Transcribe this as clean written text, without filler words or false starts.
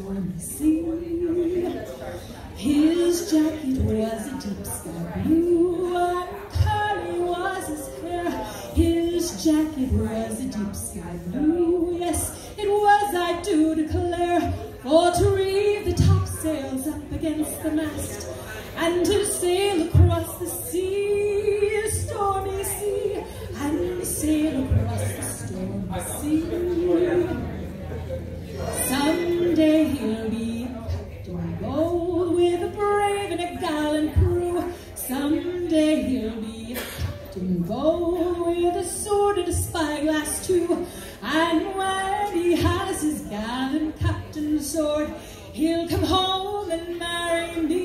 stormy sea. His jacket was a deep sky blue, and curly was his hair. His jacket was a deep sky blue, yes, it was, I do declare, for to reeve the topsails up against the mast, and to sail across the sea, a stormy sea, and sail across the stormy sea. Someday he'll be a captain bold, with a brave and a gallant crew. Someday he'll be a captain bold, with a sword and a spyglass too. And when he has his gallant captain's sword, he'll come home and marry me.